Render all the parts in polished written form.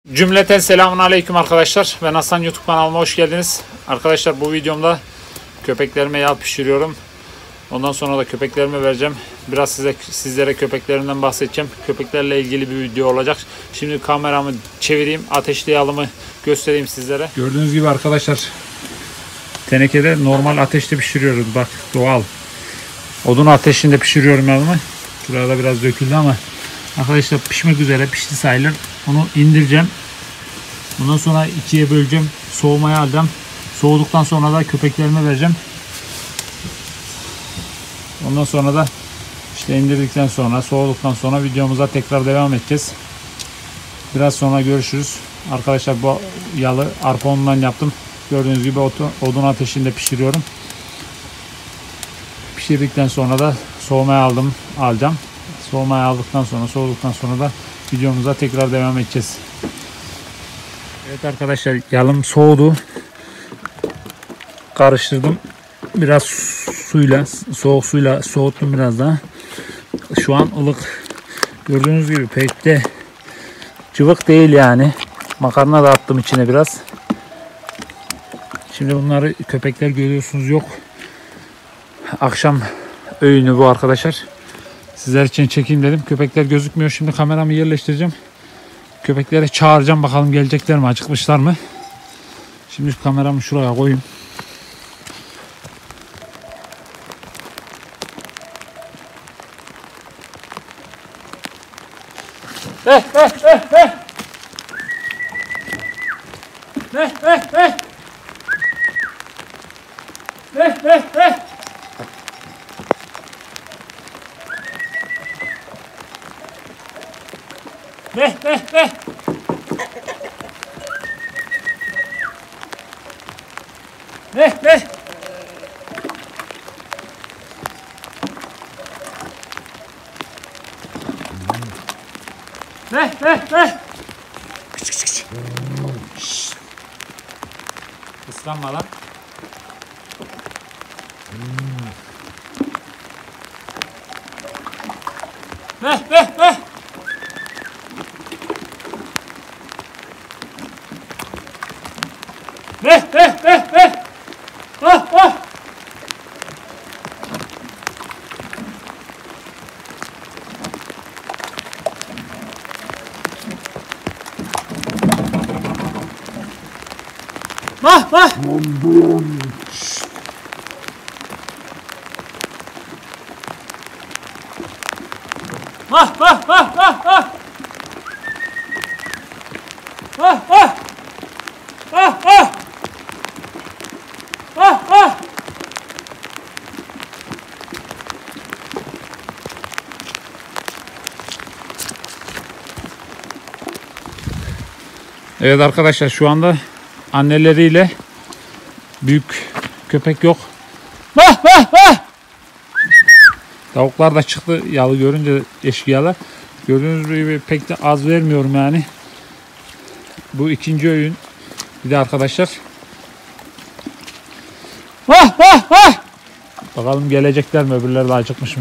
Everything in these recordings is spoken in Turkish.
Cümleten selamun aleyküm arkadaşlar. Ben Hasan, YouTube kanalıma hoş geldiniz. Arkadaşlar bu videomda köpeklerime yağ pişiriyorum. Ondan sonra da köpeklerime vereceğim. Biraz sizlere köpeklerimden bahsedeceğim. Köpeklerle ilgili bir video olacak. Şimdi kameramı çevireyim. Ateşli yağımı göstereyim sizlere. Gördüğünüz gibi arkadaşlar tenekede normal ateşte pişiriyoruz. Bak, doğal. Odun ateşinde pişiriyorum yağımı. Şurada biraz döküldü ama arkadaşlar pişmek üzere, pişti sayılır. Onu indireceğim. Bundan sonra ikiye böleceğim. Soğumaya alacağım. Soğuduktan sonra da köpeklerime vereceğim. Ondan sonra da işte indirdikten sonra, soğuduktan sonra videomuza tekrar devam edeceğiz. Biraz sonra görüşürüz. Arkadaşlar bu yalı arpa unundan yaptım. Gördüğünüz gibi odun ateşinde pişiriyorum. Pişirdikten sonra da soğumaya alacağım. Soğumaya aldıktan sonra, soğuduktan sonra da videomuza tekrar devam edeceğiz. Evet arkadaşlar, yalım soğudu. Karıştırdım. Biraz suyla, soğuk suyla soğuttum biraz daha. Şu an ılık. Gördüğünüz gibi pek de cıvık değil yani. Makarna da attım içine biraz. Şimdi bunları köpekler görüyorsunuz yok. Akşam öğünü bu arkadaşlar. Sizler için çekeyim dedim. Köpekler gözükmüyor. Şimdi kameramı yerleştireceğim. Köpekleri çağıracağım. Bakalım gelecekler mi? Acıkmışlar mı? Şimdi kameramı şuraya koyayım. Islanma lan. Evet arkadaşlar, şu anda anneleriyle, büyük köpek yok. Tavuklar da çıktı yalı görünce, eşkıyalar. Gördüğünüz gibi pek de az vermiyorum yani. Bu ikinci öğün. Bir de arkadaşlar. Bakalım gelecekler mi? Öbürleri de acıkmış mı?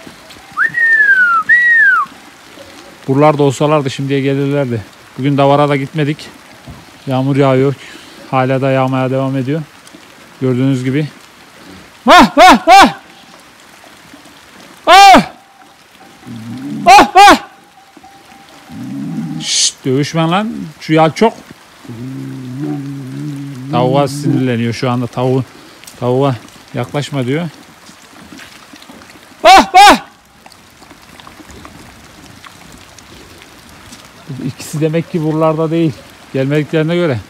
Buralarda olsalardı şimdiye gelirlerdi. Bugün davara da gitmedik. Yağmur yağıyor. Hala da yağmaya devam ediyor. Gördüğünüz gibi. Şşt, dövüşme lan. Şu yağ çok. Tavuğa sinirleniyor şu anda. Tavuğa yaklaşma diyor. İkisi demek ki buralarda değil. Gelmediklerine göre.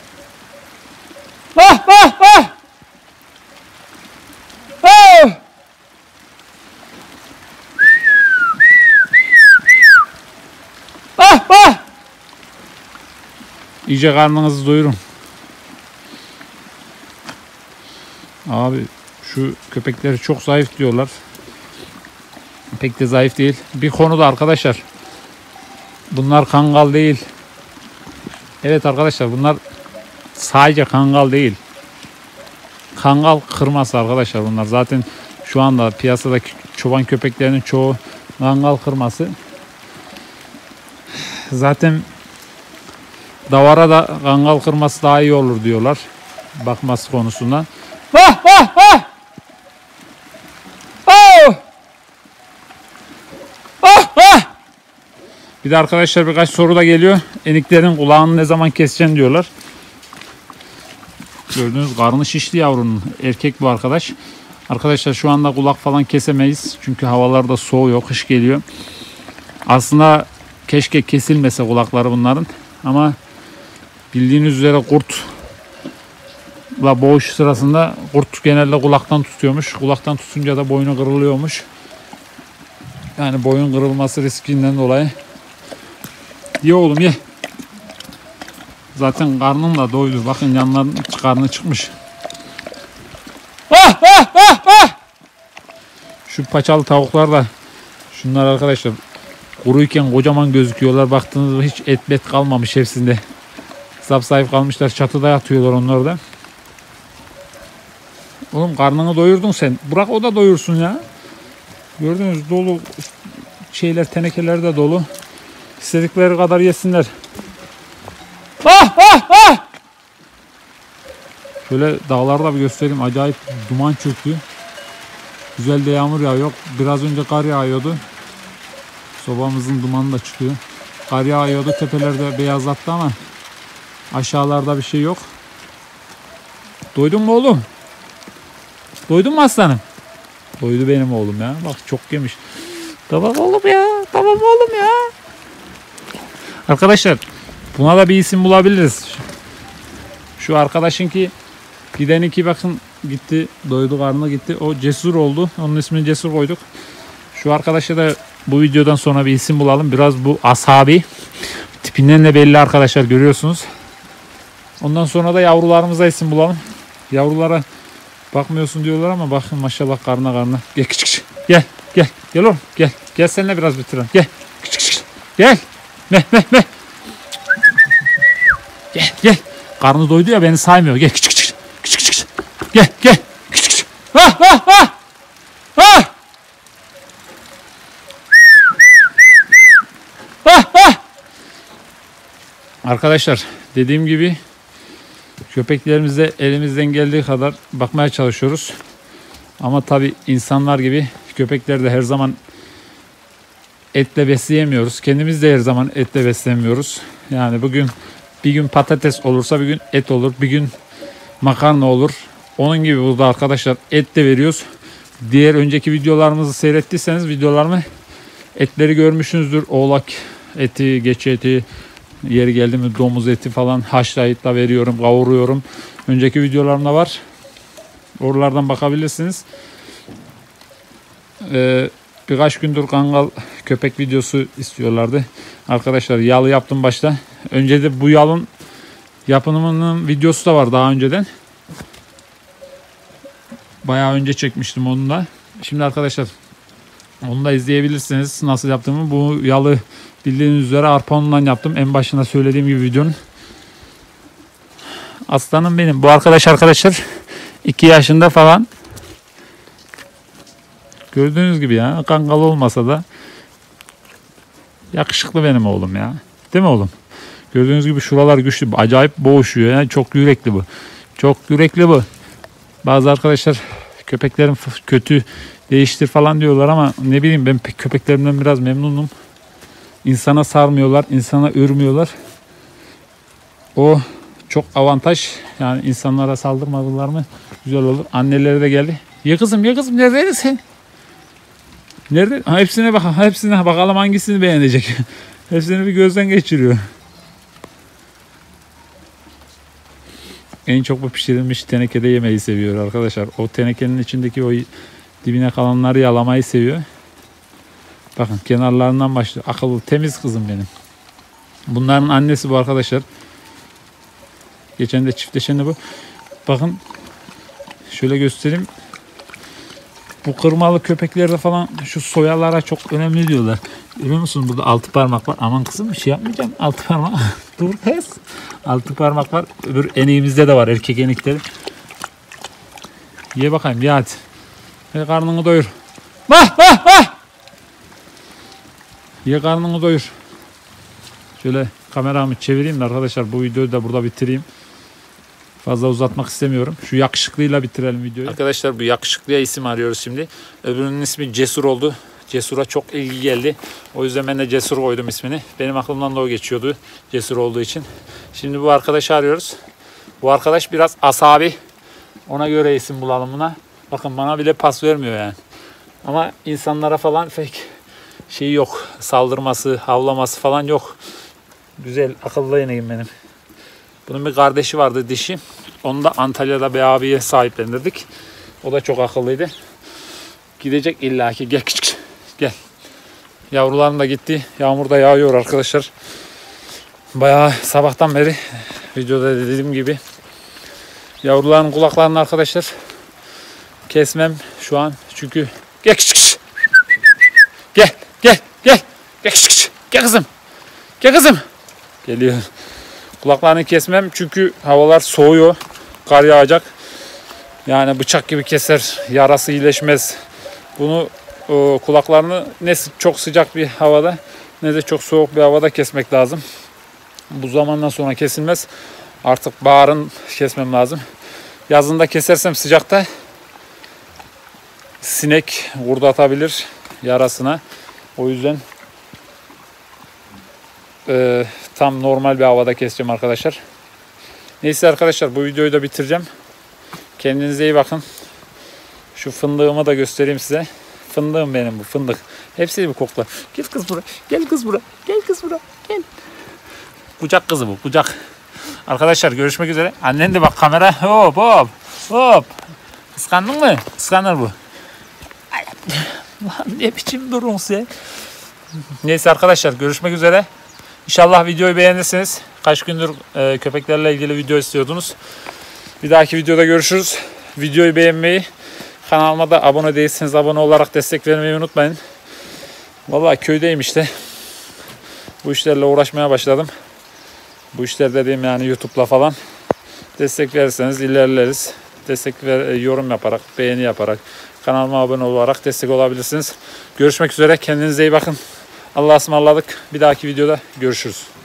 İyice karnınızı doyurun. Abi şu köpekleri çok zayıf diyorlar. Pek de zayıf değil. Bir konuda arkadaşlar, bunlar kangal değil. Evet arkadaşlar, bunlar sadece kangal değil. Kangal kırması arkadaşlar bunlar. Zaten şu anda piyasadaki çoban köpeklerinin çoğu kangal kırması. Zaten davara da kangal kırması daha iyi olur diyorlar. Bakması konusundan. Ah ah ah! Oh! Ah ah! Bir de arkadaşlar birkaç soru da geliyor. Eniklerin kulağını ne zaman keseceksin diyorlar. Gördüğünüz karnı şişli yavrunun. Erkek bu arkadaş. Arkadaşlar şu anda kulak falan kesemeyiz. Çünkü havalarda soğuyor, kış geliyor. Aslında keşke kesilmese kulakları bunların. Ama bildiğiniz üzere kurtla boğuş sırasında kurt genelde kulaktan tutuyormuş. Kulaktan tutunca da boynu kırılıyormuş. Yani boyun kırılması riskinden dolayı. Ye oğlum ye. Zaten karnım da doydu. Bakın yanların karnı çıkmış. Ah ah ah ah! Şu paçalı tavuklar da şunlar arkadaşlar kuruyken kocaman gözüküyorlar. Baktığınızda hiç et bet kalmamış hepsinde. Sapsayıp kalmışlar. Çatıda yatıyorlar onlar da. Oğlum karnını doyurdun sen. Bırak o da doyursun ya. Gördünüz dolu şeyler, tenekeler de dolu. İstedikleri kadar yesinler. Ah ah ah! Şöyle dağlarda bir göstereyim. Acayip duman çöktü. Güzel de yağmur yağıyor. Biraz önce kar yağıyordu. Sobamızın dumanı da çıkıyor. Kar yağıyordu. Tepelerde beyazlattı ama aşağılarda bir şey yok. Doydun mu oğlum? Doydun mu aslanım? Doydu benim oğlum ya. Bak çok yemiş. Tamam oğlum ya. Tamam oğlum ya. Arkadaşlar buna da bir isim bulabiliriz. Şu arkadaşınki gideninki bakın gitti. Doydu, karnı gitti. O Cesur oldu. Onun ismini Cesur koyduk. Şu arkadaşa da bu videodan sonra bir isim bulalım. Biraz bu asabi. Tipinden de belli arkadaşlar, görüyorsunuz. Ondan sonra da yavrularımıza isim bulalım. Yavrulara bakmıyorsun diyorlar ama bakın maşallah karnına. Gel küçük. Gel. Gel oğlum. Gel seninle biraz bitirelim. Gel. Küçük. Gel. Meh. Gel. Karnı doydu ya, beni saymıyor. Gel küçük. Gel. Küçük. Ah! Arkadaşlar dediğim gibi köpeklerimize elimizden geldiği kadar bakmaya çalışıyoruz. Ama tabi insanlar gibi köpekleri de her zaman etle besleyemiyoruz. Kendimiz de her zaman etle beslemiyoruz. Yani bir gün patates olursa bir gün et olur. Bir gün makarna olur. Onun gibi burada arkadaşlar et de veriyoruz. Diğer önceki videolarımızı seyrettiyseniz videolarımı etleri görmüşsünüzdür. Oğlak eti, geçi eti, yeri geldi mi domuz eti falan haşlayıp da veriyorum, kavuruyorum. Önceki videolarımda var. Oralardan bakabilirsiniz. Birkaç gündür kangal köpek videosu istiyorlardı. Arkadaşlar yalı yaptım başta. Önce de bu yalın yapımının videosu da var daha önceden. Bayağı önce çekmiştim onu da. Şimdi arkadaşlar onu da izleyebilirsiniz nasıl yaptığımı. Bu yalı bildiğiniz üzere arpa unundan yaptım. En başında söylediğim gibi videonun. Aslanım benim. Bu arkadaşlar 2 yaşında falan. Gördüğünüz gibi ya, kangal olmasa da yakışıklı benim oğlum ya. Değil mi oğlum? Gördüğünüz gibi şuralar güçlü. Acayip boğuşuyor. Yani çok yürekli bu. Çok yürekli bu. Bazı arkadaşlar köpeklerim kötü, değiştir falan diyorlar ama ne bileyim, ben köpeklerimden biraz memnunum. İnsana sarmıyorlar, insana ürmüyorlar. O çok avantaj. Yani insanlara saldırmadılar mı güzel olur. Anneleri de geldi. Ye kızım neredeydin sen? Nerede? Hepsine bakalım hangisini beğenecek. Hepsini bir gözden geçiriyor. En çok bu pişirilmiş tenekede yemeyi seviyor arkadaşlar. O tenekenin içindeki o dibine kalanları yalamayı seviyor. Bakın kenarlarından başlıyor. Akıllı, temiz kızım benim. Bunların annesi bu arkadaşlar. Geçen de çiftleşen de bu. Bakın şöyle göstereyim. Bu kırmalı köpeklerde falan şu soyalara çok önemli diyorlar. Biliyor musun? Burada 6 parmak var. Aman kızım bir şey yapmayacağım. 6 parmak. Dur kız. 6 parmak var. Öbür eniğimizde de var. Erkek enikleri. Ye bakayım. Ye hadi. Ye karnını doyur. Ye karnını doyur. Şöyle kameramı çevireyim de arkadaşlar bu videoyu da burada bitireyim. Fazla uzatmak istemiyorum. Şu yakışıklıyla bitirelim videoyu. Arkadaşlar bu yakışıklıya isim arıyoruz şimdi. Öbürünün ismi Cesur oldu. Cesur'a çok ilgi geldi. O yüzden ben de Cesur koydum ismini. Benim aklımdan da o geçiyordu. Cesur olduğu için. Şimdi bu arkadaşı arıyoruz. Bu arkadaş biraz asabi. Ona göre isim bulalım buna. Bakın bana bile pas vermiyor yani. Ama insanlara falan pek şeyi yok. Saldırması, havlaması falan yok. Güzel, akıllı ineğim benim. Bunun bir kardeşi vardı, dişi. Onu da Antalya'da bir abiye sahiplendirdik. O da çok akıllıydı. Gidecek illaki. Gel küçük. Gel. Yavrularım da gitti. Yağmur da yağıyor arkadaşlar. Bayağı sabahtan beri videoda dediğim gibi yavruların kulaklarını arkadaşlar kesmem şu an. Çünkü gel küçük. Gel. Gel. Gel. Gel küçük. Gel kızım. Gel kızım. Geliyor. Kulaklarını kesmem çünkü havalar soğuyor. Kar yağacak. Yani bıçak gibi keser. Yarası iyileşmez. Bunu kulaklarını ne çok sıcak bir havada ne de çok soğuk bir havada kesmek lazım. Bu zamandan sonra kesilmez. Artık baharın kesmem lazım. Yazında kesersem sıcakta sinek vurdatabilir yarasına. O yüzden tam normal bir havada keseceğim arkadaşlar. Neyse arkadaşlar bu videoyu da bitireceğim. Kendinize iyi bakın. Şu fındığımı da göstereyim size. Fındığım benim bu, fındık. Hepsi bir koklar. Gel kız buraya. Gel kız buraya. Gel kız buraya. Gel. Kucak kızı bu. Kucak. Arkadaşlar görüşmek üzere. Annen de bak kamera. Hop hop. Hop. Kıskandın mı? Kıskanır bu. Lan ne biçim durun sen. Neyse arkadaşlar görüşmek üzere. İnşallah videoyu beğenirsiniz. Kaç gündür köpeklerle ilgili video istiyordunuz. Bir dahaki videoda görüşürüz. Videoyu beğenmeyi, kanalıma da abone değilseniz abone olarak destek vermeyi unutmayın. Vallahi köydeyim işte. Bu işlerle uğraşmaya başladım. Bu işler dediğim yani YouTube'la falan. Destek verirseniz ilerleriz. Yorum yaparak, beğeni yaparak, kanalıma abone olarak destek olabilirsiniz. Görüşmek üzere. Kendinize iyi bakın. Allah'a ısmarladık. Bir dahaki videoda görüşürüz.